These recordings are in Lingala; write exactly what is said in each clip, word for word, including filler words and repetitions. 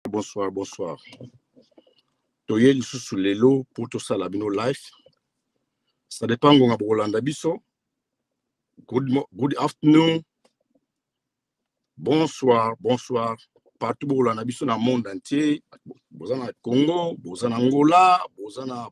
bonsoir, bonsoir. Toye lisusu lelo pour tout ça la bino life. Ça dépend de Rolanda Bisso. Good, good afternoon. Bonsoir, bonsoir. Partout pour Rolanda Bisso dans le monde entier. Bozana Congo, Bozana Angola, Bozana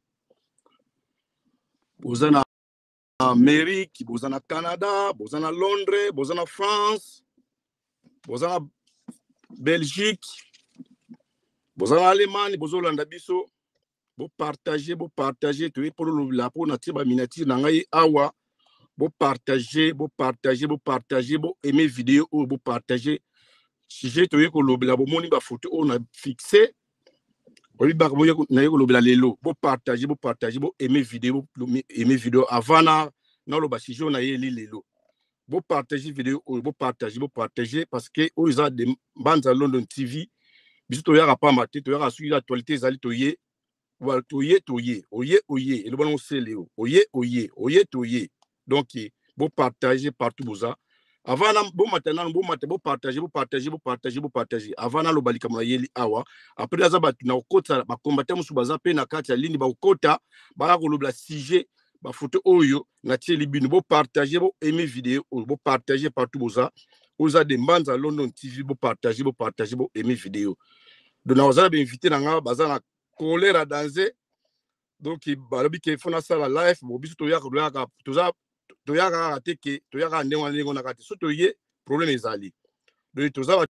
Bozana Amérique, Bozana Canada, Bozana Londres, Bozana France, Bozana Belgique, Bozana Allemagne, Bozana Rolanda Bisso. Vous partagez, vous partagez, tu es pour la pour nature miniature nangai awa. Vous partagez, vous partagez, vous partagez, vous aimez vidéo ou vous partagez. Si j'ai trouvé que le la moni ba photo on a fixé. Oui ba vous n'avez que le lelo. Vous partagez, vous partagez, vous aimez vidéo, aimez vidéo avant na na le ba si on a yeli lelo. Vous partagez vidéo ou vous partagez, vous partagez parce que aux a des bandes à London T V. Biso to yara pas maté, to yara suivre l'actualité zali toye. Voilà, toye, toye, oye, oye, et le bon c'est Léo, oye, oye, oye, toye. Donc, vous partagez partout, vous ça. Avant, vous maintenant, vous maintenant, partagez, vous partagez, vous partagez, vous partagez. Avant, le balika moyeli awa. Après, la zabat na okota, ba combattre musu bazape na kati ya ligne ba okota, ba ko lobla sujet, ba photo oyo, na tie libino, vous partagez, vous aimez vidéo, vous partagez partout, vous ça. Vous avez des bandes à London T V, vous partagez, vous partagez, vous aimez vidéo. Donc, nous avons invité na bazana colère à danser. Donc, il faut que ça la live. Il faut que tu aies un que tu aies un néo na kati. Surtout, il y a problème les alliés. Donc, tu as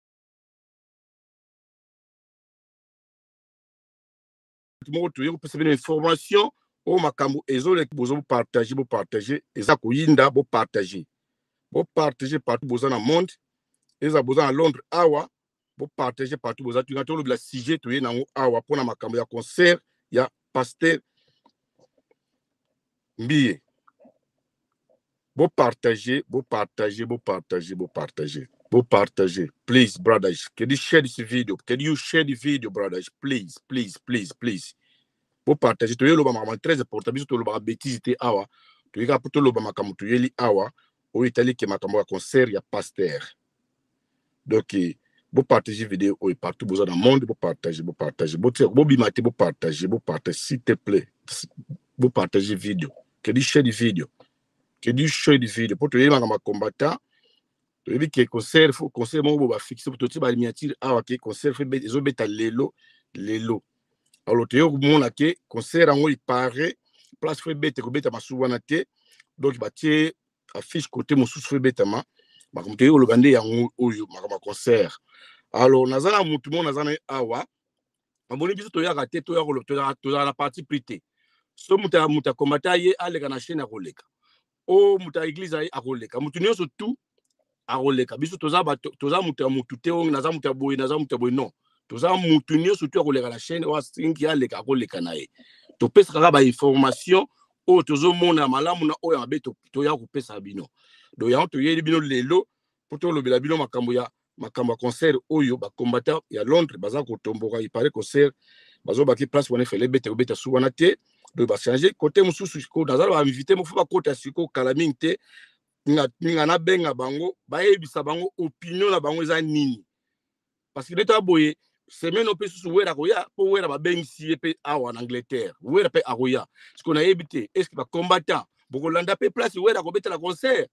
une information au makambo ezole bozo partager, vous partager, et ça kuyinda vous partager. Vous partager partout bozo na monde. Et ça bozo à Londres awa. Vous partager partout bozo. Tu as tout le sujet tu es na awa pour na makambo ya concert, ya pasteur Mbiye. Vous partagez, vous partagez, vous partagez, vous partagez, vous partagez. Please, brothers, can you share this video? Can you share the video, brothers? Please, please, please, please. Vous partagez. Tu es le bama très important. Biso to le bama bêtise te awa. Tu es capable le bama kamu tu yeli awa. Au Italie qui m'a kamwa concert ya pasteur. Donc, vous partagez vidéo ou partout vous dans le monde. Vous partagez, vous partagez. Vous bimate, vous partagez, vous partagez. S'il te plaît, vous partagez vidéo. Can you share the video? Que du show de vidéo pour te dire ma combattant tu dis que concert faut concert mon va fixer pour te ba miniature ah ok concert fait des obeta lelo lelo alors tu yo mon la que concert en il paraît place fait bête ko beta masuwana te donc ba tie affiche côté mon sous fait beta ma ba comme tu yo le bande ya oyo ma concert alors nazana mutu mon nazana awa amboni biso to ya raté to ya ko to la partie prité so muta muta combattant ye ale kana chaîne à koleka o muta église ayi akoleka mutu nyonso tout akoleka biso toza toza muta mutu te on naza muta boy naza muta boy non toza mutu nyonso tout akoleka la chaîne wa sinki aleka akoleka naye to pesa kaka ba information o tozo mona malamu na o ya mabe to to ya ko pesa bino do ya to yeli bino lelo pour to lobela bino makambo ya makambo concert oyo ba combattant ya Londres baza ko tomboka il paraît concert bazo baki place wana fele bete bete suwana te de ba changer côté mususu ko nazala ba invité mo fa kota siko kalaminte nga na benga bango ba yebisa bango opinion na bango za nini parce que l'état boye semaine op susu wera ko ya po wera ba bengisi pe awa en Angleterre wera pe aroya ce qu'on a évité est-ce que ba combattant boko landa pe place wera ko beta la concert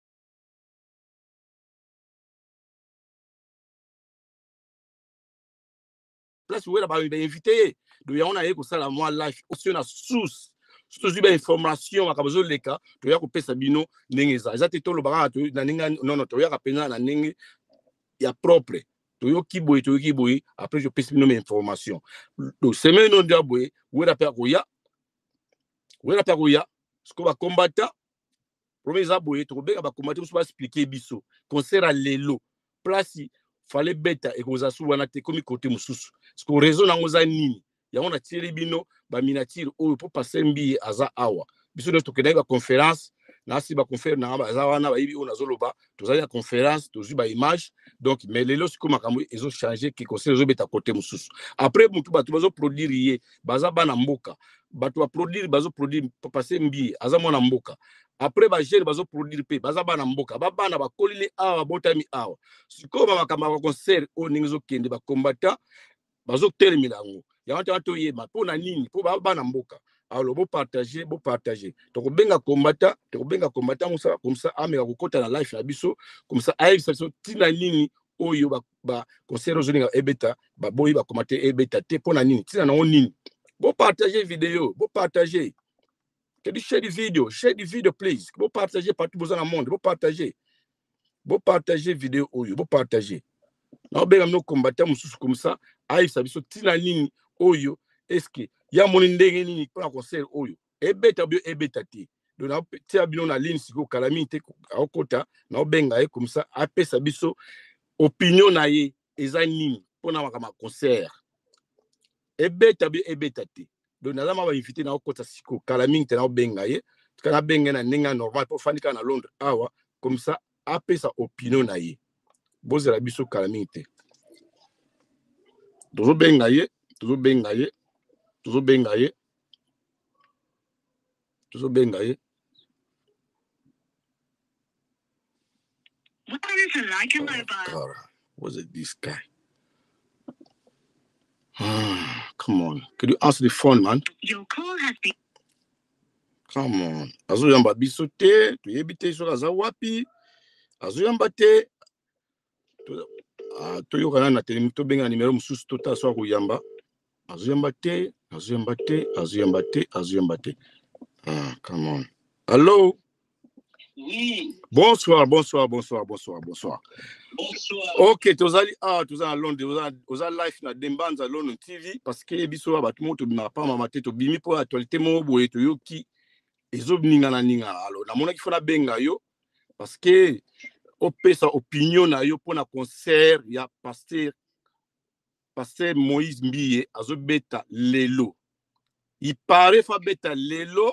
place wera ba invité do ya on a yeko sala moi live aussi na source surtout une information akabazo leka to ya ko pesa bino ndengeza ezate to lo baka to na ninga non non to ya ka pena na ningi ya propre to yo kiboy to yo kiboy après je pesa bino mes informations do semaine on dia boy wera pe akoya wera pe akoya ce qu'on va combattre premier aboy to beka ba combattre so ba expliquer biso concert à lelo place fallait beta et koza su wana te komi côté mususu ce qu'on raison na ngoza nini ya on a tiré bino ba miniature o pour passer mbi aza awa biso no to kenda ba conférence na si ba conférence na ba aza wana ba ibi on azoloba to za ya conférence to zu ba image donc mais lelo siko makambo ezo changer ki conseil zo beta côté mususu après mutu ba to bazo produire ye baza bana mboka ba to produire bazo produire pour passer mbi aza mona mboka après ba jeune bazo produire pe baza bana mboka ba bana ba kolile awa botami awa siko ba makambo ba concert o ningizo kende ba combattant bazo telemela ngo ya wanta to yeba po na nini po ba bana mboka alors bo partager bo partager to ko benga combattant to ko benga combattant musa comme ça ameka kokota na life na biso comme ça ayi biso tina nini oyo ba ba conseil ozolinga ebeta ba boyi ba commenter ebeta te po na nini tina na nini bo partager vidéo bo partager que du share the video share the video please bo partager partout dans le monde bo partager bo partager vidéo oyo bo partager na benga no combattant mususu comme ça ayi biso tina nini oyo est-ce que ya moni ndenge nini pour la conseil oyo ebeta bio ebeta te donc na tia bino na ligne siko calamité akota na benga e comme ça apesa biso opinion na ye eza nini pour na makama concert ebeta bio ebeta te donc na zama ba invité na okota siko calamité na benga ye kana benga na ndenge normal pour fanika na Londres awa comme ça apesa opinion na ye bozela biso calamité tozo benga ye tozo benga ye tozo benga ye tozo benga ye What is it like a mobile? God, was it this guy? Come on, could you answer the phone, man? Your call has been. Come on, azo yamba biso te, tu yebite so kaza wapi? Azo yamba te. Ah, to yokana na tele to benga numéro mususu tota so ko yamba. Azo yamba te, azo yamba te, azo yamba te, azo yamba te. Ah, come on. Hello? Oui. Bonsoir, bonsoir, bonsoir, bonsoir, bonsoir. Bonsoir. Ok, tozali ah, tozali à Londres, tozali live na Dembanza Londres T V parce que biso ba tout monde na pa mama te to bimi pour actualité mo boye to yoki ezo ninga na ninga alors na mona ki fona benga yo parce que opesa opinion na yo pour na concert ya pasteur pasteur Moïse Mbiye azo beta lelo. Il paraît fa beta lelo.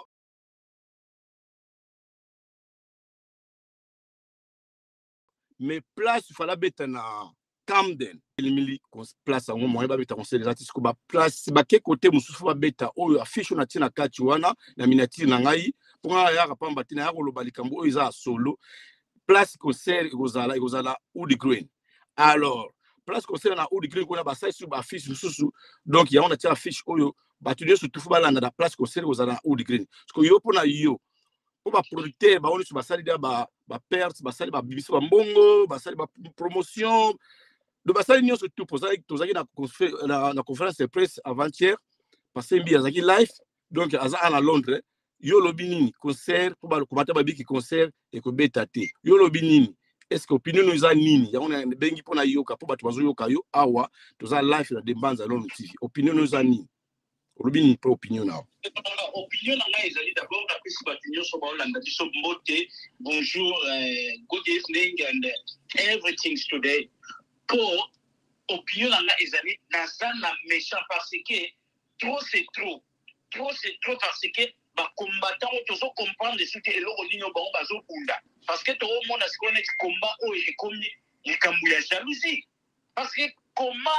Mais place il fallait beta na Camden elimili place en moyen ba beta conseil des artistes ko ba place ba ke côté musufu ba beta oyo affiche na tina kati wana na miniature na ngai pour ya ka pamba tina ya ko loba likambo oyo za solo place concert kozala kozala Wood Green alors place concert na Wood Green ko na ba sai sur ba affiche mususu donc ya on a tia affiche oyo ba tu surtout fu ba landa da place concert kozala Wood Green parce que yo pona yo pour ba producteur ba oni sur ba sali da ba ba perte ba sali ba bibiso ba mbongo ba sali ba promotion de ba sali nyo surtout pour ça to zaki na na conférence de presse avant-hier parce que mbi azaki live donc aza à Londres yo lobi nini concert pour ba ko bata ba biki concert et ko beta te yo lobi nini est-ce que opinion nous a nini ya on a bengi pona yoka pour ba to bazo yoka yo awa to za live na Dembanza Londres T V opinion nous a nini lobi nini pour opinion na opinion na ngai ezali d'abord na pesi bato nyonso baolanda biso mbote bonjour uh, good evening and uh, everything today pour opinion na ngai ezali naza na méchant parce que trop c'est trop trop c'est trop parce que bacombattant oyo tozocomprendre soki eloko nini oyo bango bazobunda parce que toomona sikoyo neti combat oyo ekomi likambo ya jalousie parce que comment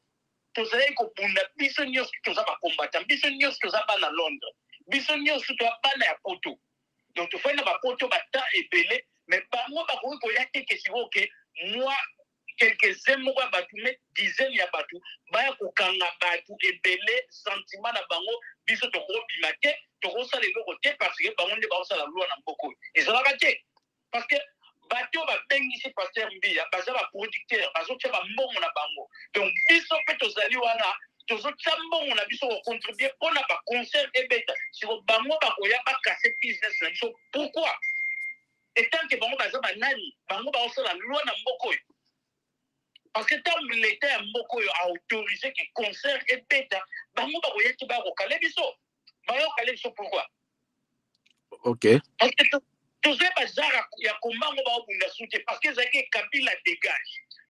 tozali kobunda biso nyonso toza bacombattant biso nyonso toza bana Londres biso nyonso toza bana ya poto donc tofai na bapoto bata ebele mais bango bakoki koya teke sikoyo ke moi quelques-uns moko ya bato me dizaine ya bato baya kokanga bato ebele sentiment na bango biso tokobima te tokosala eloko te parce que bango nde bakosala lwa na mboka oyo ezalaka te parce que bato babengisi pasteur Mbiya baza baproducteur bazotia bambongo na bango donc biso mpe tozali wana tozotia mbongo na biso kocontribue mpona baconcert ebeta siko bango bakoya bakase business na biso pourquoi etant ke bango baza banani bango bakosala lwa na mboka oyo parce que tant l'état ya mboka oyo a autorisé que concert ebeta bango bakoya ti bakokale biso bayokale biso pourquoi ok parce que tozali bazara ya kombango baobunda sute parce que ezalaki Kabila dégage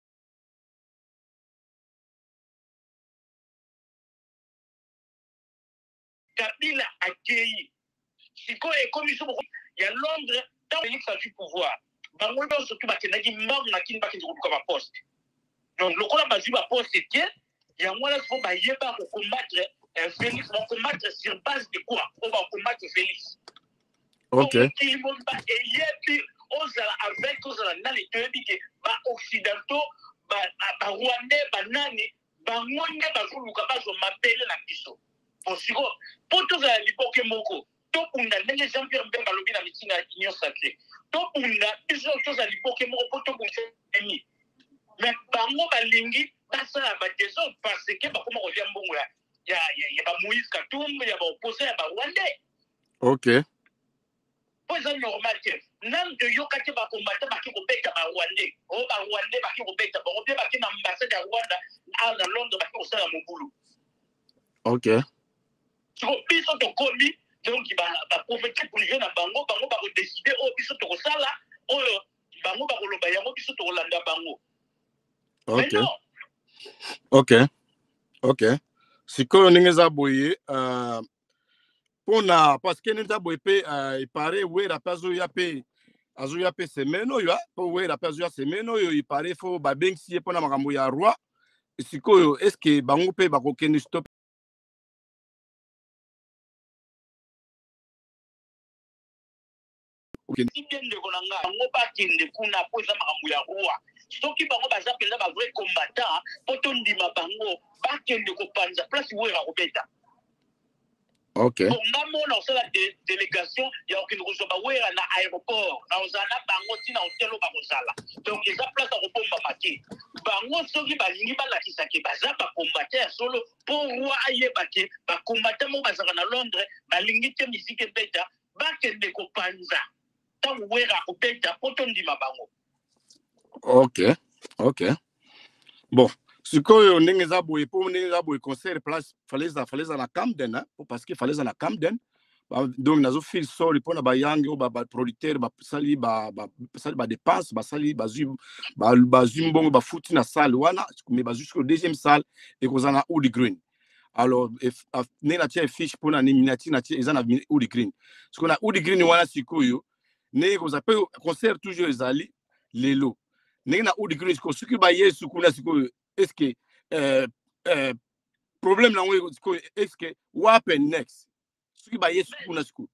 Kabila akei sikoyo ekomi so ya Londres tant Félix a du pouvoir bango nyonso tu bakendaki mbango na kini bakende koluka baposte donc lokola bazwi baposte te yango wana siko bayeba kokombattre Félix bakombattre sur base de quoi o bakombattre Félix ok mokili mobimba eyebi ozala avec ozala nani toyebi ke baoccidentaux barwandais banani bangonde bazoluka bazomapele na biso osiko po tozala liboke moko tobunda ndenge Jean Pierre Mbemba alobi na mitinga ya union sacrée tobunda biso tozala liboke moko po tobundisa emi mais bango balingi basala badésordre parce que bakoma kolia mbongo ya ya ya ba Moïse Katumbi ya ba opposé ya ba Rwandais. Ok. Po eza normal te nan de yoka te ba combattre ba ki kobeta ba Rwandais o ba Rwandais ba ki kobeta ba Rwandais ba ki na ambassade ya Rwanda na Londres ba ki kosala mobulu. Ok. Siko biso tokomi donc ba ba prophétie privé na bango bango ba décider o biso tokosala oyo bango ba koloba yango biso tokolanda bango. Ok. Ok. Ok. Sikoyo ndenge eza boye uh, pona parce que neza boye pe uh, ipare wera pe azoya pe azoya pe semaine oyo po wera pe azoya semaine oyo ipare fo babengisi ye pona makambo ya roi sikoyo est-ce que bango pe bakokende stop ndeko na nga bango bakende kuna po eza makambo ya roi soki bango baza mpenza ba vrai combattant po tondima bango bakende kopanza place wera kobeta. Ok. Nga mona osala de délégation ya okende kozwa bawera na aéroport na ozala na bango ntina hotelo bakozala donc eza place ya kobombama te bango soki balingi balakisa ke baza bakombata ya solo mpo roi ayeba ke bakombata moko bazalaka na Londres balingi te misike ebeta bakende kopanza ntango wera kobeta mpo tondima bango. Ok. Ok. Bon. Sikoyo ndenge za boye po ndenge za boye concert place faleza faleza na Camden hein parce que faleza na Camden donc nazo fil soli pona ba yangi o ba producteur ba sali ba ba sali ba dépense ba sali ba zu ba ba zumbongo ba futi na salle wana mais ba jusqu'au deuxième salle et kozana Wood Green alors ne na tia fiche pona ni minati na tia ezana Wood Green siko na Wood Green wana sikoyo ne koza pe concert toujours ezali lelo ne na Wood Green siko suki ba yesu kuna sikoyo est-ce que euh, euh, problème là est-ce que what happen next ce qui va y est kuna siku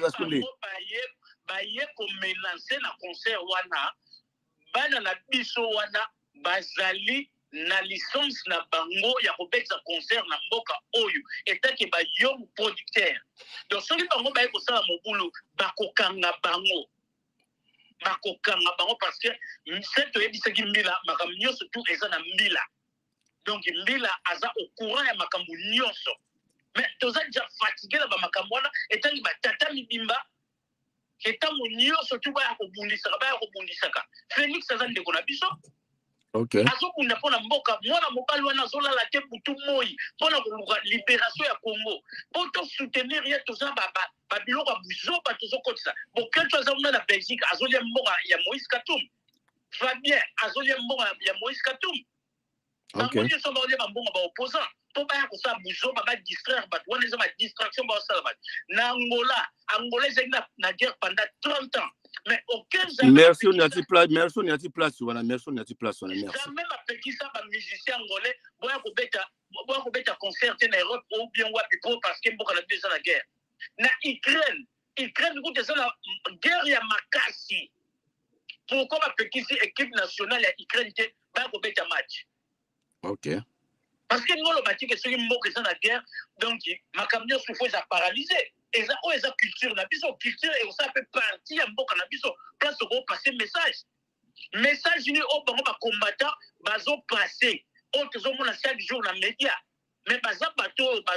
ba ye ko menacer na concert wana bana na biso wana bazali na licence na bango ya kobetsa concert na mboka oyo etaki ba young producteur donc soki bango ba ye ko sala mobulu bakokanga bango bakokanga bango parce que seto yebisaki mbila makambo nyonso tout eza na mbila donc mbila aza au courant ya makambo nyonso mais toza déjà fatigué na ba makambo wana etangi batata mibimba etango nyonso tout baya kobundisaka baya kobundisaka Félix aza ndeko na biso ok azokunda mpona mboka mwana mobali wana azolala te butu moi mpona koluka libération ya Congo po tosoutenir ye toza babiloko ya buzoba tozokotisa boketo aza kuna na Belgique azolia mbongo ya Moïse Katumbi Fabien azolia mbongo ya Moïse Katumbi bango nyonso baolia bambongo baopposant po baya kosala buzoba badistraire bato wana eza badistraction baosala bato na Angola Angola ezali na guerre pendant trente ans mais aucun merci on y a-t-il place merci on y a-t-il place wana merci on y a-t-il place wana merci jamais bapekisa ba musicien angolais boya kobeta boya kobeta concert na Europe ou bien wapi po parce que mboka na biso na guerre na Ukraine Ukraine ko tesa na guerre ya makasi pourquoi bapekisi équipe nationale ya Ukraine te boya kobeta match. Ok. Parce que nous le bâti que ceux qui sont la guerre donc ma camion se fait paralysé et ça oh et ça culture la biso culture et ça fait partie en boka na biso place au passer message message ni au bon ba combattant bazo passer au tout monde chaque jour dans média mais baza bateau baz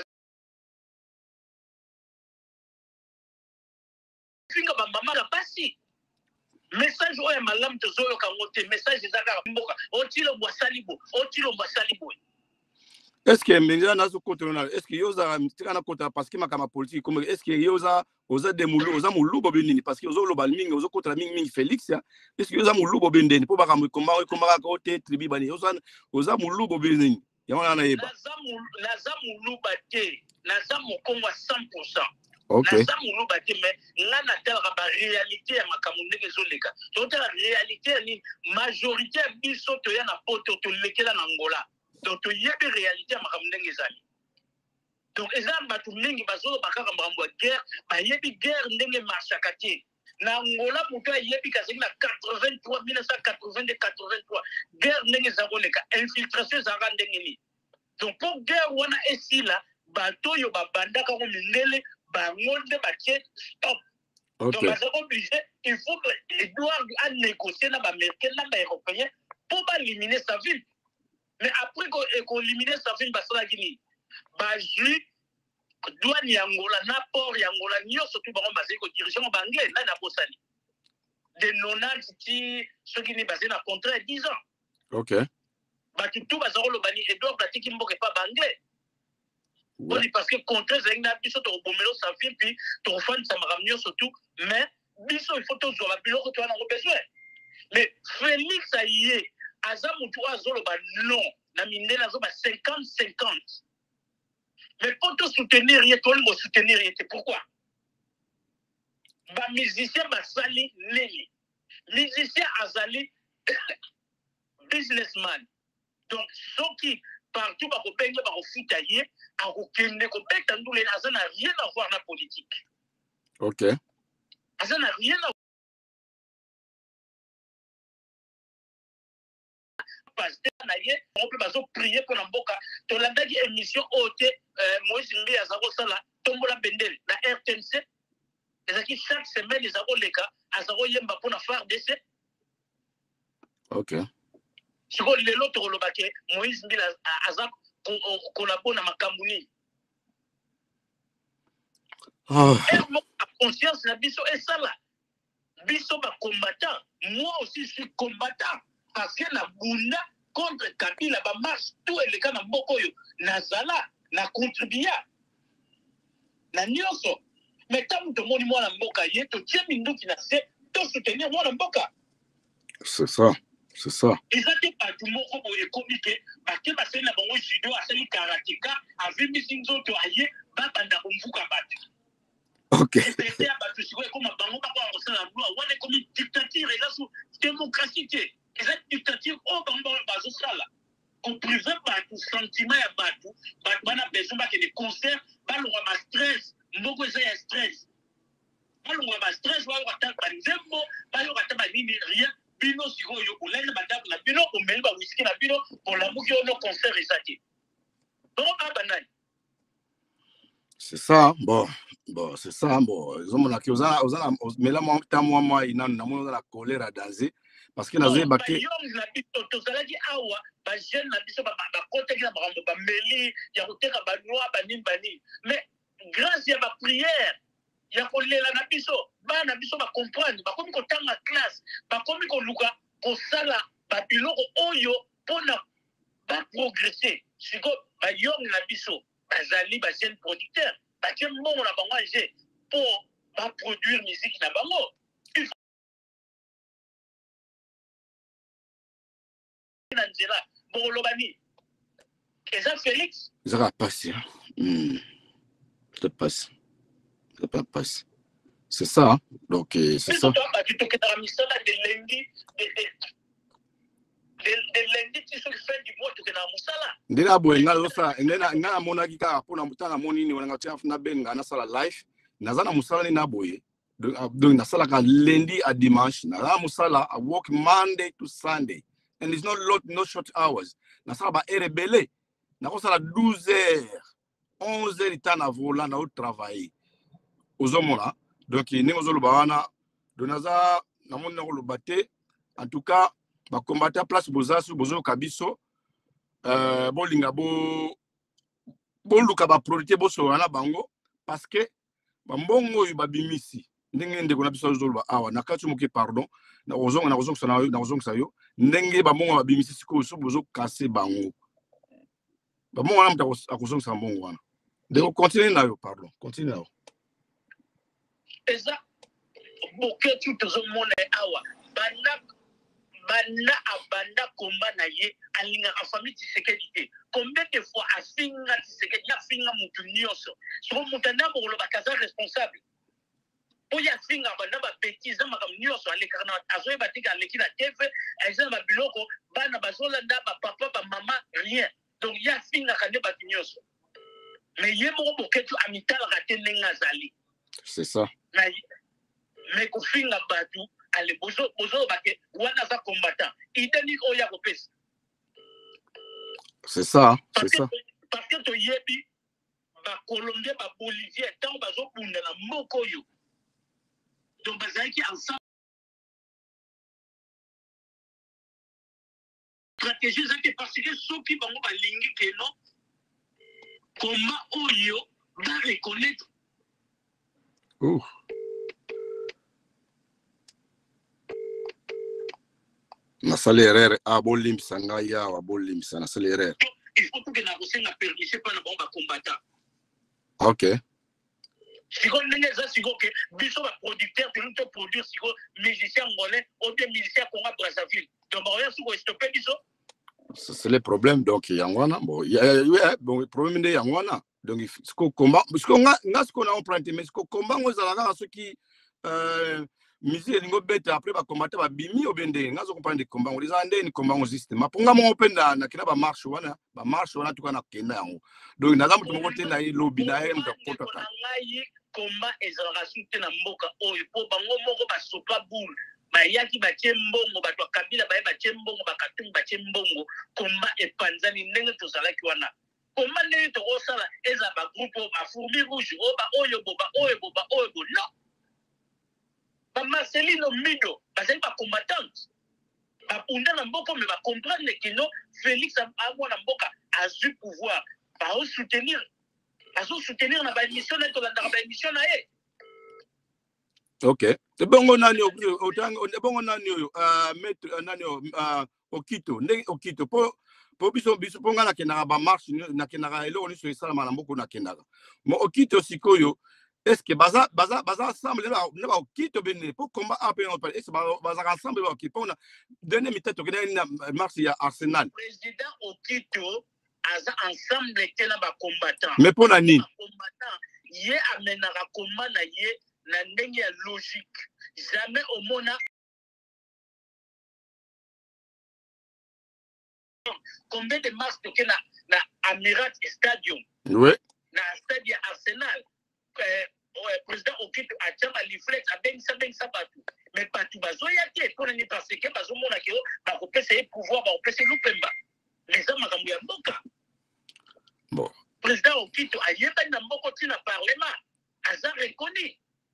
finga ba mama la passi message oyo malamu tozoyo kangote message ezaka mboka otilo bwasalibo otilo bwasalibo. Est-ce que menga nazo kotelona est-ce que yoza tikana kota parce que makama politique comme est-ce que yoza oza demulu oza mulubo benini parce que ozo loba mingi ozo kotela mingi mingi Félix ya est-ce que yoza mulubo bendeni po baka mukoma komaka kote tribi bani oza oza mulubo benini yamana na yeba naza naza muluba te naza mokongo cent pour cent. Okay. Naza muluba te mais là na tela ba réalité ya makambo ndenge zoleka to tela réalité ni majorité biso to ya na poto to lekela na Angola donc to yebi réalité ya makambo ndenge ezali donc eza batu mingi bazolo bakaka makambo ya guerre ba yebi guerre ndenge marchaka te na Angola mutu yebi kazali na quatre-vingt-trois mille neuf cent quatre-vingt-deux quatre-vingt-trois guerre ndenge ezoleka infiltration zanga ndenge ni Donc pour guerre wana esila bato yo babanda ka mindele bangonde batie stop. Okay. Donc baza obligé, il faut que Edouard a négocié na ba américain na ba européen pour ba éliminer sa ville. Mais après qu'on élimine sa ville basala gini ba ju douane yangola na port yangola nyo surtout ba basé ko dirigeant banglais na na bosali. De nonante ti ce qui n'est basé na contrat dix ans. OK. Ba tout baza ko lobani Edouard batiki mboke pas banglais. Ouais. Oui, parce que contrat c'est na biso to bomelo sa ville puis to fan ça maramnyo surtout mais biso il faut to zo ba biloko to na besoin. Mais Félix Aïe aza mutu azolo ba non na mindela azo ba cinquante cinquante. Mais pour te soutenir, il y a tout le monde soutenir. Pourquoi? Bah, musicien, bah, sali, neli. Musicien, azali, businessman. Donc, ceux qui, partout, bah, au pays, bah, au foutaillé, à aucun ne compète, ça n'a rien à voir avec la politique. OK. Ça n'a rien à voir. On peut prier pour l'amboka. Tu l'as dit émission haute, Moïse Mbi Azaro Sala, Tombola Bendel, la R T N C. Et chaque semaine, les Azaro Leka, Azaro Yemba pour la faire d'essai. OK. Si vous voulez l'autre, le baquet, Moïse Mbi Azaro collabore dans ma Camouni. A conscience, la biso est ça là. Biso ba combattant. Moi aussi, je suis combattant. Parce que la Bunda contre Kabila ba marche tout et les cas na Bokoyo na Zala na contribuer na nyonso mais tant que mon moi na Mboka yeto tie mindu qui na se to soutenir moi na Mboka. C'est ça, c'est ça. Ils étaient pas tout moko boye communiquer parce que parce que na bango judo asali karateka avec misinzo to aye ba banda kumvuka batu. OK. C'était abatu siko comme bango ba kwa osala loi wana comme dictature et là sous démocratie. Et cette dictature, oh, on préserve tout sentiment à Batou, on a besoin de des concerts, on a stress, on a stress. On a stress, on a stress, on a rien, bino si on a une madame, on a bino, on met le whisky, on a bino, pour la mouille, on a concert et ça. Donc, on a banal. C'est ça, bon, bon, c'est ça, bon. Ils ont dit, mais là, moi, moi, moi, il y a la colère à danser. Parce que nazo baké bayom na bito to zalaki awa ba jeune na biso ba ba koteki na ba ba meli ya koteka ba noa ba nimbani mais grâce à ma prière ya kolela na biso ba na biso ba comprendre ba komi ko tanga classe ba komi ko luka ko sala ba biloko oyo pona ba progresser siko bayom na biso bazali ba jeune producteur ba jeune mbongo na bango age pour ba produire musique na bango. Angela, bon Lobani. Et ça, Félix? Ça va passer. Hmm. Ça passe. Ça va passer. C'est ça. Hein? Donc, euh, c'est ça. Tu te quittes à la mission de lundi. De lundi, tu fais fin du mois, tu es dans la moussala. Ndela boy, ngalo sa, ngena ngana mona kika pona mutana moni ni wana ngatia na benga na sala live. Nazana musala ni na boy. Donc na sala ka lundi à dimanche. Na la musala I work Monday to Sunday. And it's not lot, no short hours. Na sala ba rebelle. Na ko sala douze heures, onze heures temps na vola na au travail. Ozomona. Donc ni ozolo bawana. Donaza na mona ko lobate. En tout cas, ba combattre place bozasu bozo kabiso. Euh bolinga bo bo luka ba priorité bo so wana bango parce que ba mbongo yu babimisi. Ndenge ndeko na biso zolo ba awa nakati moke pardon. Na ozonga na ozonga sana yo na ozonga sayo ndenge ba mongo babimisi siko so bozo casser bango ba mongo na mta akozonga sa mongo wana ndeko continue na yo pardon continue na yo eza boke tu tozo mona awa bana bana abanda komba na ye alinga ka famille tisekedi combien de fois afinga tisekedi afinga mutu nyonso so mutanda mo lo bakaza responsable oya finga bana ba bêtise ma kam nyonso aleka na azoye batika aleki na T V eza ba biloko bana bazola nda ba papa ba mama rien donc ya finga kande ba nyonso mais ye mo boketu amital raté nenga zali c'est ça mais mais ko finga batu ale bozo bozo bake wana za combattant ideni oya ko pesa C'est ça, c'est ça. Parce que tu yebi, ba Colombien, ba Bolivien, tant bazo bunda na moko yo. Donc bazaki ensemble. Stratégie c'est parce que ceux qui bango ba lingi que non, comment oyo va reconnaître. Ouh. Nasali erreur a bolim sanga ya wa bolim sana nasali erreur. Il faut que na kosenga permission pa na bango ba combattant. OK. Si on n'est pas si que biso ba producteur de nous produire si musicien angolais ou des musiciens Congo Brazzaville. Donc on va se stopper biso. C'est le problème donc yangwana bon il y a bon problème de yangwana donc ce qu'on combat parce qu'on a ce qu'on a emprunté mais ce qu'on combat on zalaka ceux qui euh musique ningo beta après ba combattre ba bimi obende ngazo comprendre combat on les ande ni combat on système maponga mo openda na kina ba marche wana ba marche wana tukana kenda yango donc naza mutu moko te na lobby na ye mtakota ka ngai combat ezalaka soute na mboka oyo po bango moko ba sopa boule bayaki batie mbongo bato ya kabila baye batie mbongo bakatungu batie mbongo komba epanzani ndenge tozalaki wana komba ndenge tokosala eza bagroupe bafourmi rouge oyo ba oyo boba oyo boba oyo bo non bamarcelino mido bazali bacombattante bapunda na mboka me bacomprendre ke no félix amwana mboka azwi pouvoir baosoutenir azosoutenir na baémission na tolandaka baémission na ye. OK. C'est bon on a ni autant bon on a ni euh mettre nani euh okito ndenge okito po po biso biso ponga na kenaka ba marche na kenaka elo ni so esala na mboko na kenaka. Mo okito sikoyo est-ce que baza baza baza ensemble là ne ba okito bene pour combat après on parle est-ce baza ensemble ba okito on a donné mi tête okena na marche ya Arsenal. Président okito aza ensemble tena ba combattant. Mais pour nani combattant ye amenaka combat na ye na ndenge ya logique jamais au mona combien de matchs toke na na Amirat Stadium oui na stade ya Arsenal euh, euh, président okito achama leaflet abengisa bengisa batu mais batu bazoya te pour ni parce que bazomona ke ba kopesa e pouvoir ba kopesa lupemba les hommes makambo ya mboka bon président okito ayeba na mboko tina parlement aza reconnu.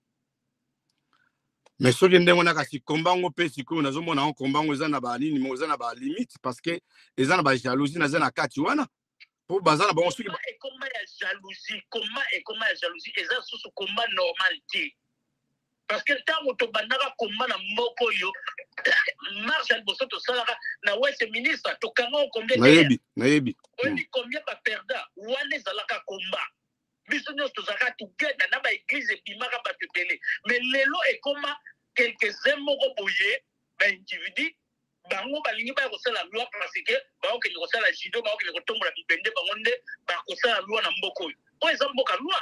Mais ce qui est ndenge kasi combat ngo pe siko nazomona ngo combat ngo eza na ba nini mo eza na ba limite parce que eza na ba jalousie na eza na kati wana po baza na bon soki et combat ya jalousie combat et combat ya jalousie eza sous combat normalité parce que tant to bandaka combat na mboko yo Marshal Bosoto salaka na west ministre to kanga combien na yebi na yebi on dit combien ba perda wana zalaka combat biso nyos tozaka together na ba église bimaka ba tele mais lelo et comment quelques-uns moko boye ba individu bango balingi ba kosala loi parce que ba okeni kosala judo ba okeni kotombola bibende bango nde ba kosala loi na mboko oyo oyo eza mboka loi.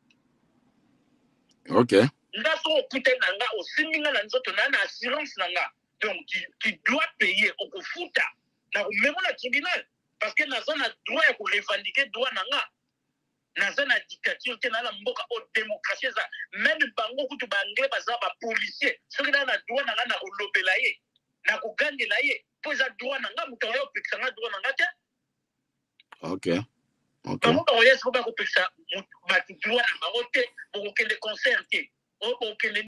OK ndaso okute nanga osiminga na nzoto na na assurance nanga donc tu, tu dois payer okufuta na memo na tribunal parce que naza na droit ya ko revendiquer droit nanga naza na dictature te na la mboka o démocratie za même bango kutu bangle baza ba policier soki na na droit nanga na kolobela ye na kogangela ye po eza droit nanga mutu oyo opekisa nga droit nanga te. OK OK bango baoye siko bakopekisa batu droit na bango te bokokende concert te o bokende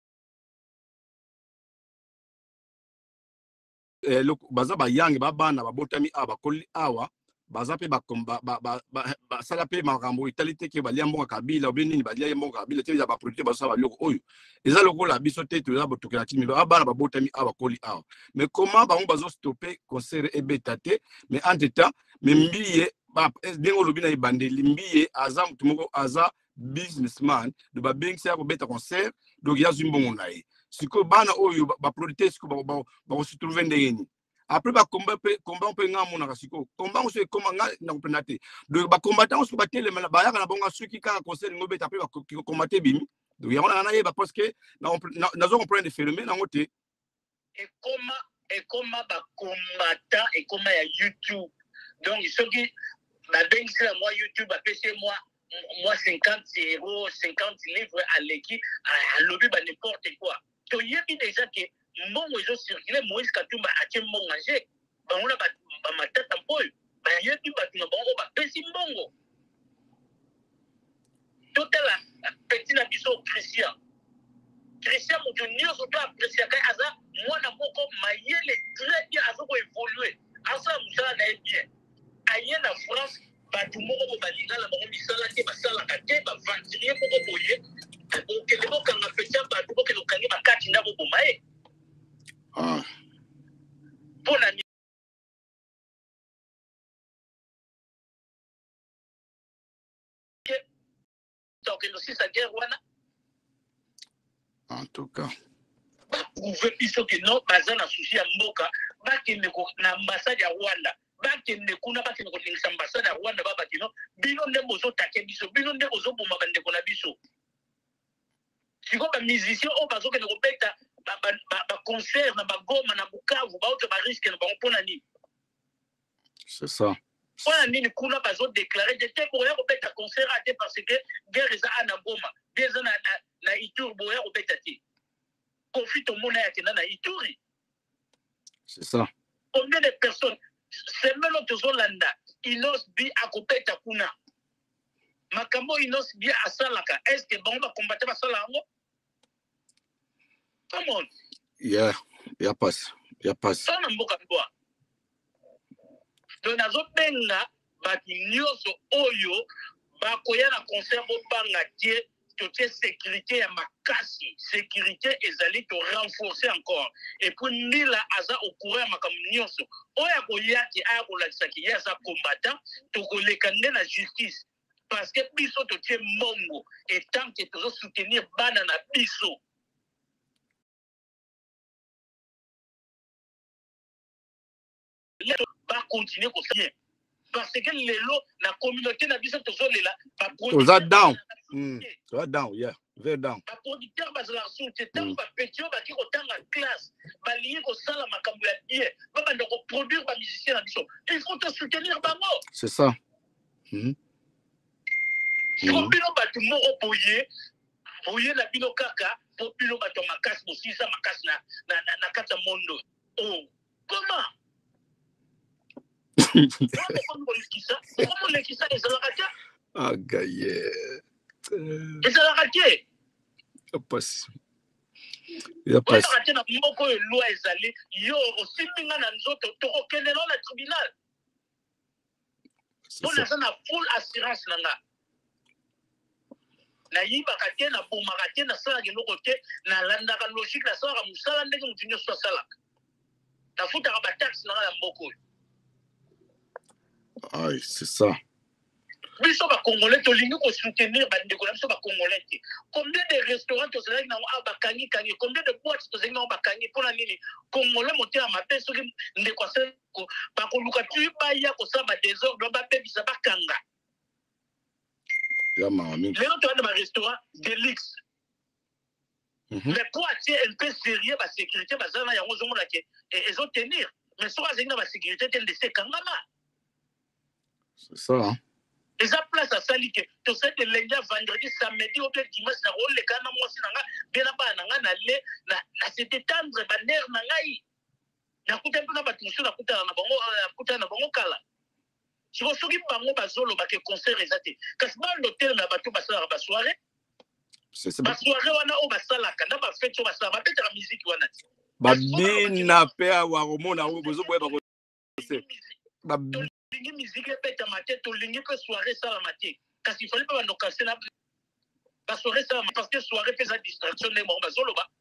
eh loko baza ba yang ba bana ba botami aba koli awa baza pe ba ba ba ba sala pe makambo italite ke balia mbonga kabila obeni ni balia mbonga kabila te ya ba producteur baza ba loko oyo eza loko la biso te to za botokela timi ba bana ba botami aba koli awa mais comment ba bazo stopper concert e betate mais entre temps mais mbiye ba dengo lobina ibandeli mbiye aza mutu moko aza businessman de ba bengisa ya ko beta concert donc ya zumbongo na ye siko bana oyo ba producteur siko ba ba se trouver ndeni après ba combat pe combat on peut ngamu na siko combat on se comment nga na comprendre te donc ba combattant on se ba tele ba ya na bonga ceux qui ka concert ngobe après ba combattre bimi donc ya na na ye ba parce que na na zo comprendre phénomène na ngote et comment et comment ba combattant et comment ya YouTube donc ceux qui ba bengisa moi YouTube a payé moi moi cinquante euros cinquante livres à l'équipe à lobby ba n'importe quoi to yebi déjà que mbongo ezo circuler Moïse Katumba atie mbongo anje bango na ba matata mpoyo bayebi bato na bango bapesi mbongo totala petit na biso Christian Christian moto nyonso to apresiaka aza mwana moko mayele très bien azoko évoluer asala mosala na ye bien aye na France bato moko balingala bango misala te basalaka te bavantirier moko boye okende bokanga petit bato bokende okangi bakati ndako boma ye mpona okende osisa guerre wana en tout cas baprouve biso ke non baza na susi ya mboka bakende na ambassade ya Rwanda bakende kuna bakende kolingisa ambassade ya Rwanda babaki no bino nde bozotake biso bino nde bozoboma bandeko na biso siko bamusicien oyo bazokende kobeta baconcert na bagoma na Bukavu baote bariske na bango mpona nini c'est ça mpona nini kuna bazodéclare de te boya kobeta concert ate parce que guerre eza ana Goma guerre eza na Ituri boya kobeta te conflit au monde yakenda na Ituri. C'est ça. Combien de personnes semaine tozolanda Inos bi akopeta kuna makambo Inos bi asalaka est-ce que bon ba combattre basala ngo come on yeah ya passe ya passe sana mboka kwa donc nazo benga batu nyoso oyo bakoya na concert bopanga tie toute sécurité ya makasi sécurité ezali to renforcer encore et puis nila aza au courant makam nyonso oya koyaki aya kolakisaki ya za combattant to koleka nde na justice parce que biso to tie mbongo et tant que to soutenir bana na biso ba continuer ko bien parce que lelo la communauté na biso to zolela ba produire down mm so down yeah very down ba producteur ba la soute tant ba petio ba ki ko tanga classe ba lié ko sala makambo ya bien ba banda ko produire ba musicien na biso il faut te soutenir bango c'est ça mhm ko bino ba tu moko boye boye na bino kaka po bino ba to makasi bo sisa makasi na na na kata mondo oh comment comment les qui ça les alakatia ah gaye les alakatia passe ya passe alakatia na mboko e loi ezali yo osimbinga na nzoto to kokende na tribunal on a na full assurance nanga na yiba kate na boma kate na sala keloko te na landa ka logique na sala musala ndenge mutinyo so sala na futa ka ba taxe na ya mboko. Ah, c'est ça. Biso ba Congolais to lingi ko soutenir ba ndeko biso ba Congolais. Combien de restaurants to zela na ba kangi kangi, combien de boîtes to zela na ba kangi pona nini Congolais monter à matin so ndeko sa ko ba ko luka tu ba ya ko sa ba désordre ba pe bisa ba kanga. Ya mami. Les autres ba restaurant de luxe. Mais pour attirer un peu sérieux ba sécurité ba zana ya ngozo mona ke et ont tenir. Mais so ba zinga ba sécurité tel de se kangama. C'est ça, hein? Et ça place à Salike. Tu sais que lundi, vendredi, samedi, au pire dimanche, na rôle, les canons, moi, c'est nanga, bien là-bas, nanga, na le, na, na, c'était tendre, ba ner, nangai. Na kuta un peu na batusho, na kuta na bango, na kuta na bango kala. Si vous souris bango, bazolo, ba ke concert ezate. Kasi ba l'hôtel, na bato, basala, ba soirée. C'est ça. Ba soirée, wana, o basala, kana ba fête, o basala, ba pète la musique, wana. Ba bina, pe, awa, romona, o, bozo, boye, ba, ba, lingi musique peta maté to lingi que soirée ça la maté parce qu'il fallait pas nous casser la la soirée ça parce que soirée fait sa distraction les morts bazolo ba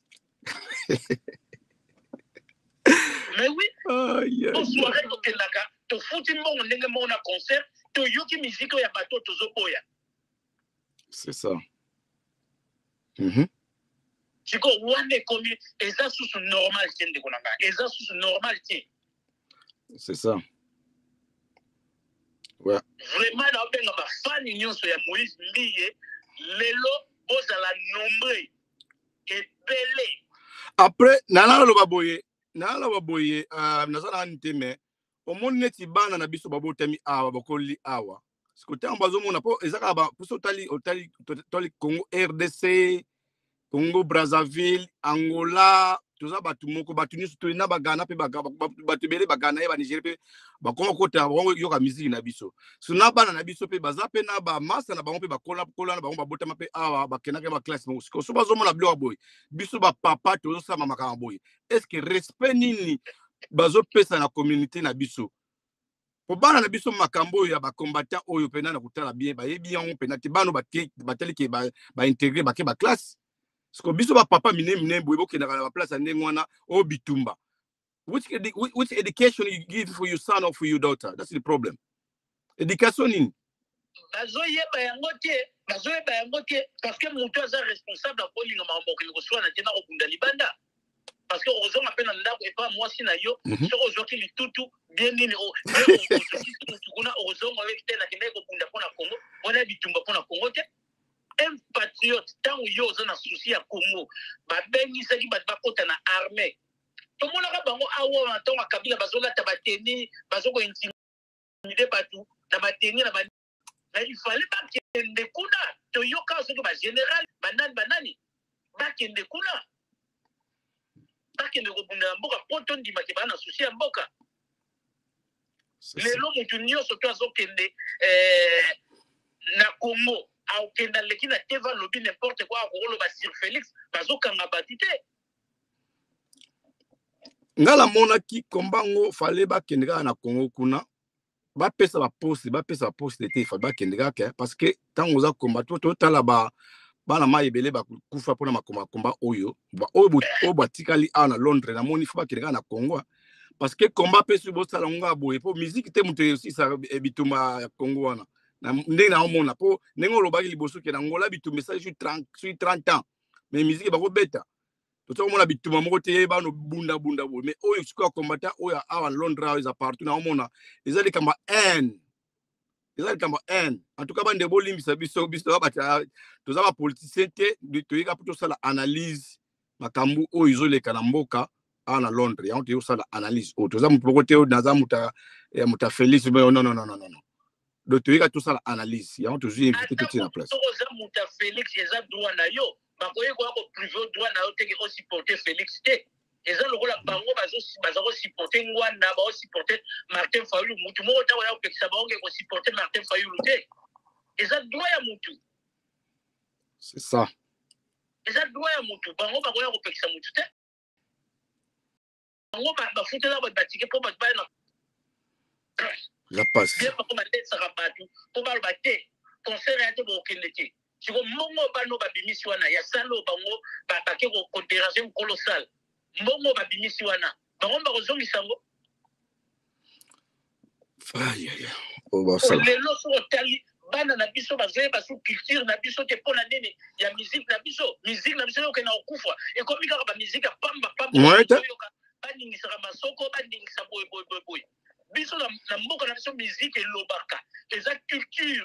mais oui oh yeah soirée to kelaka to futi mbongo ndenge mona concert to yoki musique ya bato to zoboya c'est ça mhm chiko wane komi eza sous normal tende konanga eza sous normal tie c'est ça. Ouais. Vraiment, on a un fan union sur Moïse Mbiye, lelo ozala nombreux et belé. Après, nana lo baboye, nana lo baboye, euh, nazala nteme, au monde neti bana na biso babo temi awa bakoli awa. Ce côté en bazo mona po ezaka ba puso tali otali tali Congo R D C, Congo Brazzaville, Angola, toza batu moko batu nyonso to na bagana pe batu bele bagana ba Nigeria pe ba koma kota bango yoka musique na biso so na bana na biso pe baza pe na ba master na bango pe bakola kola na bango babotama pe awa bakenaka ba classe mo so bazomona bilo boy biso ba papa tozo sama makama boy est-ce que respect nini bazo pesa na communauté na biso po bana na biso makambo ya ba combattant oyo pena na kutala bien ba yebi yango pena te bano ba bateli ke ba ba intégrer ba ke ba classe parce que biso ba papa mine mine boy boke na ba place ndenge wana o bitumba which which education you give for your son or for your daughter that's the problem education in bazo yeba yango te bazo yeba yango te parce que mutu aza responsable ko linga mamboke ko swa na tena ko kunda libanda parce que ozo mapena ndako et pas moi si na yo so ozo ki litutu bien nini o kuna ozo mo avec tena kende ko kunda pona Congo ona bitumba pona Congo te un patriote tant yo ozo na souci ya Congo ba bengi saki ba bakota na armée to mona ka bango awo na tonga kabila bazola tabateni bazoko intimider batu na bateni na ba mais il fallait pas kende kuna to yo ka so ba général banani banani ba kende kuna bakende kobunda mboka poto ndima ke bana souci ya mboka lelo mutu nyonso to azokende eh, na Congo aokenda leki na teva lobi n'importe quoi akoloba Sir Félix bazokanga batu te ngala monaki kombango fale bakende kaka na Congo kuna bapesa baposte bapesa baposte te fa bakende kaka parce que ntango oza komba to totala ba bana mayebele bakufa mpona makoma komba oyo oyo batikali awa na Londres na moni fo bakende kaka na Congo parce que komba pe so bosala ngo boye po musique te mutu yosisa bitumba ya Congo wana na ndenge na omona po ndenge olobaki liboso ke na ngola bitumba sa sur trente ans mais musique bakobeta to mona bitumba moko te bano bunda bunda boye mais oyo sikoya combattant oyo awa Londres eza partout na omona eza likamba n eza likamba n en tout cas bande bolimbisa biso biso bata toza ba politicien te toyika po tosala analyse makambo oyo ezoleka na mboka awa na Londres yango toyosala analyse oyo toza motu moko te oyo naza muta ya muta Félix non non non non non do toyika tosala analyse yango tozwi invité tout na place toza muta Félix eza droit na yo bakoye ko ko privé droit na yo te ko supporter Félix te eza lokola bango bazo bazo ko supporter ngwana ba ko supporter Martin Fayulu mutu moko ta wala ko pekisa bango ko supporter Martin Fayulu te eza droit ya mutu c'est ça eza droit ya mutu bango bakoye ko pekisa mutu te bango ba ba futela ba batike po ba ba na la passe bien ba ko ba tesa rabatu po ba ba te concert ya te bo kenete siko mongo bano babimisi wana ya salo bango babake ko considération colossale mongo babimisi wana bango bakozongisa ngo aïe aïe o ba sala lelo so tali bana na biso bazoye basu culture na biso te pona nini ya musique na biso musique na biso yoke na okufa e komi kaka ba musique ya pamba pamba yoka baningisa masoko baningisa boy boy boy boy biso na mboka na biso musique elobaka eza culture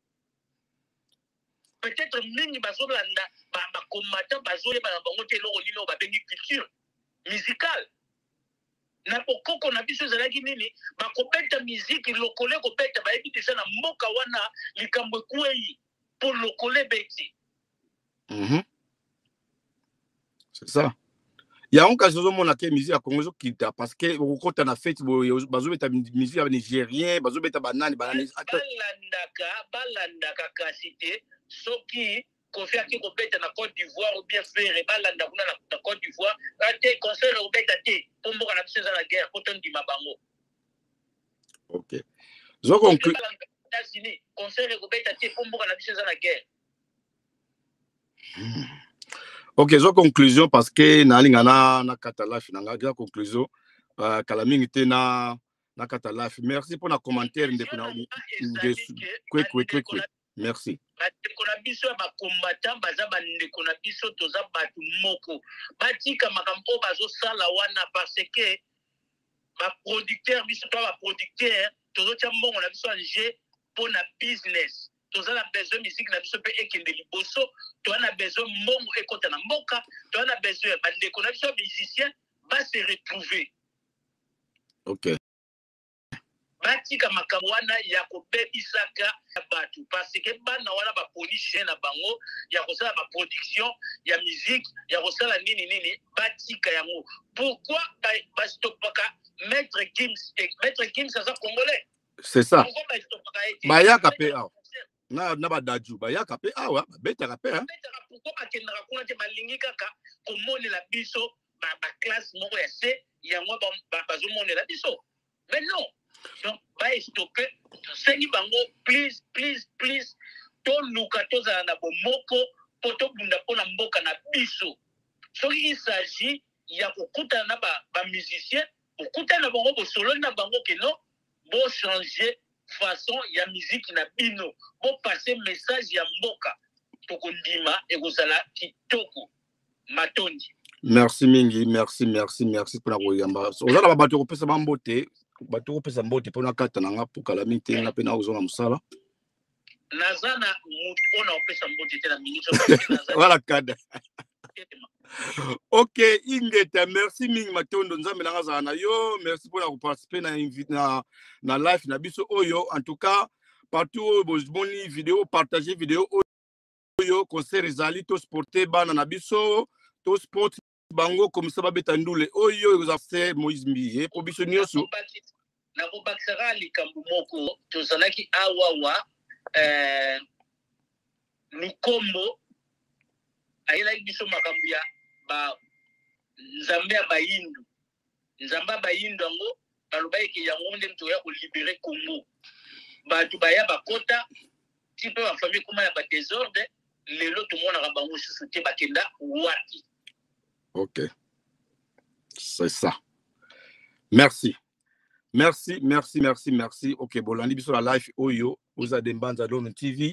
peut-être mingi bazolanda ba ba combattant bazoye ba bango te loko nino ba bengi culture musicale na pokoko na biso zalaki nini ba kobeta musique lokole ko beta ba ebi tesa na mboka wana likambo kwei pour lokole beti mhm c'est ça ya on ka zozo mona ke musique ya Congo zo kita parce que okota na fête bazobeta musique ya nigérien bazobeta banani banani balandaka balandaka kasite soki kofi aki kobeta na Côte d'Ivoire ou bien faire balanda kuna na Côte d'Ivoire ate concert obeta te po mboka na biso za la guerre po tondi mabango OK zo conclu États-Unis concert obeta te po mboka na biso za la guerre OK zo conclusion parce que na linga na na katala finanga za conclusion uh, kala mingi te na na katala merci pour na commentaire ndeko na quick quick quick quick merci bandeko na biso ya bakombatant baza bandeko na biso toza batu moko batika makambo bazosala wana parce que baproducteur biso to baproducteur tozotia mbongo na biso anje mpo na business toza na besoin musique na biso mpe ekende liboso toza na besoin mbongo ekota na mboka toza na besoin bandeko na biso ya musicien base retrouver OK batika makambo wana ya kobebisaka batu parce que bana wana baponishe na bango ya kosala ba production ya musique ya kosala nini nini batika yango. Pourquoi ba stopaka Maître Gims? Maître Gims ça congolais. C'est ça. Bayaka pe awa. Na na badaju bayaka pe awa betaka pe hein. Pourquoi bakendaka kuna te balingi kaka komonela biso ba ba classe moko ya C yango ba bazomonela biso. Mais non. Donc, bah, stopper. C'est bango, please, please, please. To luka to za na bomoko, poto bunda pona mboka na biso. So il s'agit, il y a beaucoup na ba ba musiciens, beaucoup na bango bo solo na bango que non, bo changer façon ya musique na bino, bo passer message ya mboka. Toko ndima e kozala kitoko. Matondi. Merci mingi, merci, merci, merci pour la koyamba. Oza na bato ko pesa bambote. Bato ko pesa mbote pona kata na nga pour calamité na pena ozona musala nazana mutu ona opesa mbote te na ministre voilà kada. Ok Ingeta, merci mingi Matondo nzambe na ngazana na yo, merci pour la participer na na na live na biso oyo. En tout cas partout bo boni vidéo partager vidéo oyo concert ezali to sporter bana na biso to sport bango comme ça babeta ndule oyo ezafse Moïse Mbiye po biso nyoso na ko baksara likambo moko to zalaki awawa eh lukombo ayela biso makambo ya ba nzambe ya bayindu nzamba bayindu ngo balobaiki yango nde mto ya ko libérer Congo batu baya bakota tipe ba famille kuma ya ba désordre lelo to mona ka bango susu te bakenda wati. Ok, c'est ça. Merci. Merci, merci, merci, merci. Ok, bon, l'année sur la live, Oyo, Oza Dembanza Dome T V.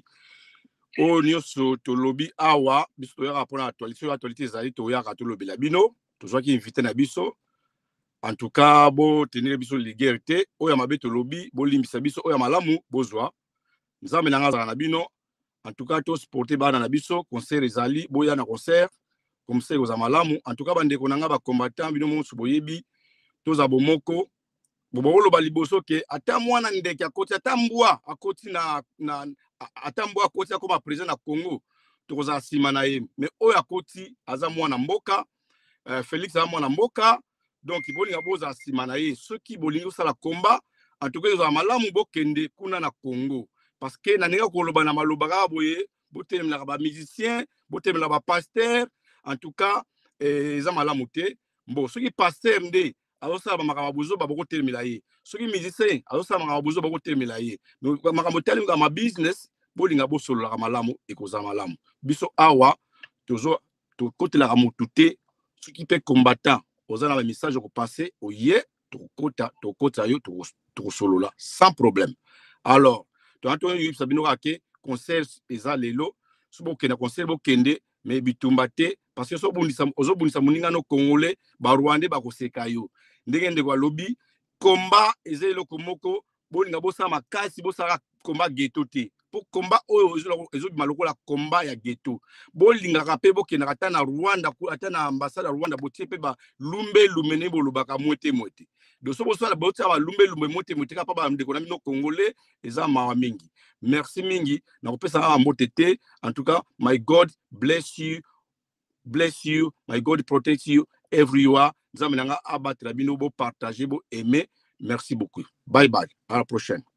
O nyoso to lobby awa, biso ya rapport à l'actualité, sur l'actualité zali to ya ka to lobby la bino, to soit qui invité na biso. En tout cas, bo tenir biso liberté, o ya mabe to lobby, bo limbisa biso o ya malamu bozwa. Nzambe na ngaza na bino. En tout cas, to supporter bana na biso, concert ezali, bo ya na concert. Comme ça aux amalamu en tout cas bande konanga ba combattant bino mo suboyebi toza bomoko bobolo baliboso ke ata mwana ndeke akoti ata mbwa akoti na na ata mbwa akoti akoma président na Congo toza sima na ye mais oyo akoti aza mwana mboka euh, Félix aza mwana mboka donc iboni ngaboza sima na ye ceux qui bolingo sala combat en tout cas aux amalamu bokende kuna na Congo parce que na ninga koloba na maloba ka boye botelemela ba musicien botelemela ba pasteur. En tout cas, eh, za malamu te. Bon, ceux qui pasteur nde, alors ça, makambo bozo ba boko telemela ye. Ceux qui musicien, alors ça, makambo bozo ba boko telemela ye. Donc, makambo telemela ma business, bolinga bo solo la malamu et koza malamu. Biso awa, tozo, to kote la ramutu te, ceux qui peut combattant, oza na message ko passer au ye, to kota, to kota yo, to to solo la, sans problème. Alors, to Antonio Yip Sabino Rake, concert eza lelo, subo kena concert bo kende, mais bitumba te parce que so bundisa ozo bundisa muninga no congolais ba rwandais ba koseka yo ndenge ndeko lobby combat ezelo komoko bolinga bosa makasi bosa combat ghetto te pour combat oyo ezo ezo maloko la combat ya ghetto bolinga rapé bokena ata na Rwanda ata na ambassade ya Rwanda botie pe ba lumbe lumene bolobaka mwete mwete do so bosa la botia ba lumbe lumbe mwete mwete ka pa ba ndeko na mino congolais eza mawa mingi. Merci mingi na kopesa a mbotete. En tout cas, my God bless you, bless you, my God protect you everywhere. Nzambe nanga abatela bino bo partager bo aimer. Merci beaucoup. Bye bye. À la prochaine.